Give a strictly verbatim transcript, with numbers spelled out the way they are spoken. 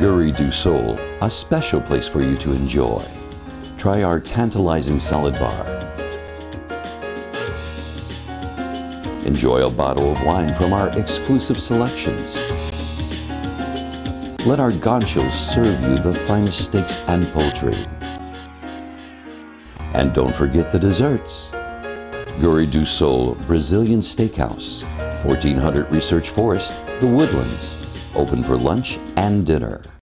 Guri du Sol, a special place for you to enjoy. Try our tantalizing salad bar. Enjoy a bottle of wine from our exclusive selections. Let our ganchos serve you the finest steaks and poultry. And don't forget the desserts. Guri du Sol Brazilian Steakhouse, fourteen hundred Research Forest, The Woodlands. Open for lunch and dinner.